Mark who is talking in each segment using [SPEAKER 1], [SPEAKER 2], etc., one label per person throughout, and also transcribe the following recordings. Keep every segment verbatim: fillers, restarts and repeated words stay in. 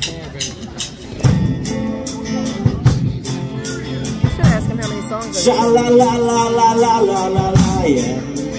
[SPEAKER 1] should ask him how many songs.
[SPEAKER 2] Sha la la la la la la la la, yeah.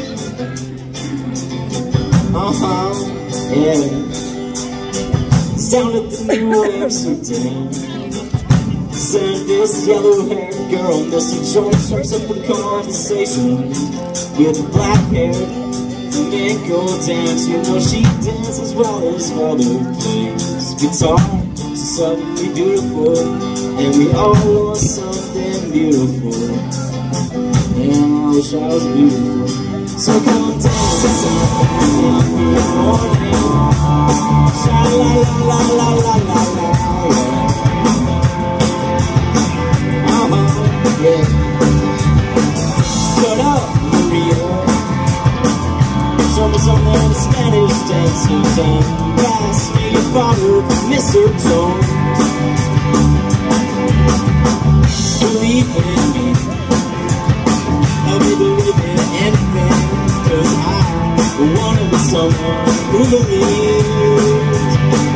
[SPEAKER 2] Uh huh, yeah. Down at the New Amsterdam. Send this yellow-haired girl, Mister Jones, starts up a conversation with a black-haired flamenco dance. You know she dances as well as mother plays guitar. She's suddenly beautiful, and we all want something beautiful. And I wish I was beautiful. So come dance with me in the morning. Sha la la la la la la la, yeah. Yeah. Shut up, Maria. Show me some of the Spanish dancers and pass me your bottle, Mister Jones. Believe in me. Help me believe in anything, 'cause I wanna be someone who believes.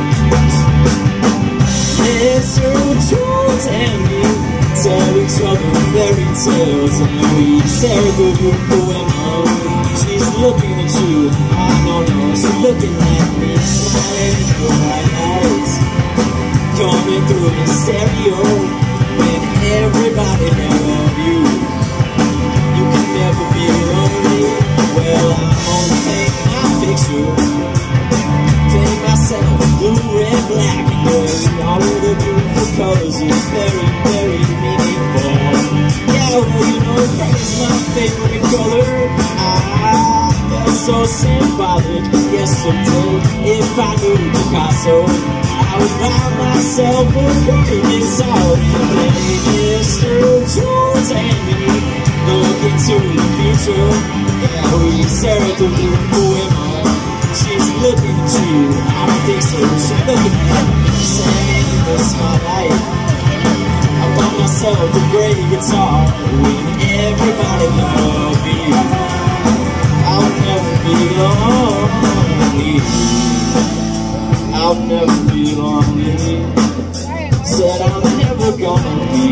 [SPEAKER 2] Mister Jones and me tell each other fairy tales, and we stare at the beautiful women. She's looking at you, I don't know, she's looking at me, smiling in her bright eyes, coming through the stereo, when everybody loves you. You can never be lonely. Well, I'm on the thing, I fix you, paint myself blue, red, black, and gray. All of the beautiful colors is very, very meaningful. Yeah, well, you know, red is my favorite color. Ah, that's so symbolic. Yes, someday, if I knew Picasso, I would buy myself a painting solid and play Mister Jones and me. Look into the future. Yeah, we stare at the beautiful women. She's looking at you, I don't think so. She's looking at me, saying this my life. I bought myself a great guitar when everybody loves me. I'll never be lonely. I'll never be lonely. Said I'm never gonna be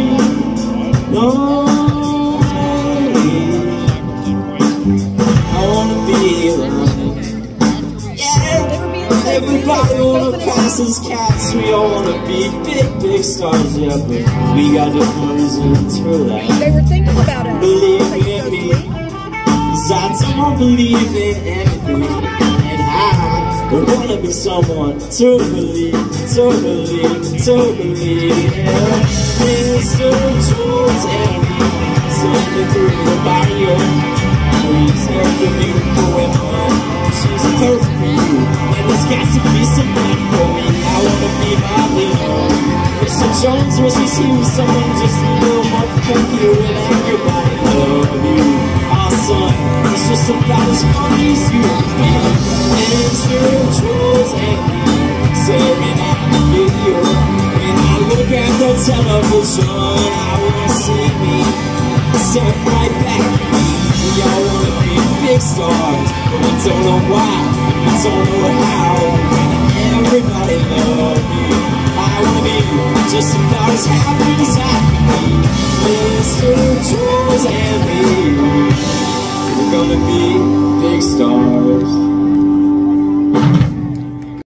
[SPEAKER 2] lonely. I wanna be lonely. Everybody wanna pass as cats, we all wanna be big, big stars, yeah, but we got different reasons for that.
[SPEAKER 1] They were thinking about it.
[SPEAKER 2] Believe in me, 'cause I don't believe in anything, and I wanna be someone to believe, to believe, to believe, yeah. Mister Jones and me, slipping through the barrio, please help the beautiful women. She's perfect for you, and there's got to be somebody for me. I wanna be my leader. Mister Jones wishes he was someone just a little more funkier, and everybody love you. Our son is just about as funny as you can be. Mister Jones and me, staring at the video. When I look at the television, I wanna see me step right back at me. We all wanna be big stars, but we don't know why, we don't know how.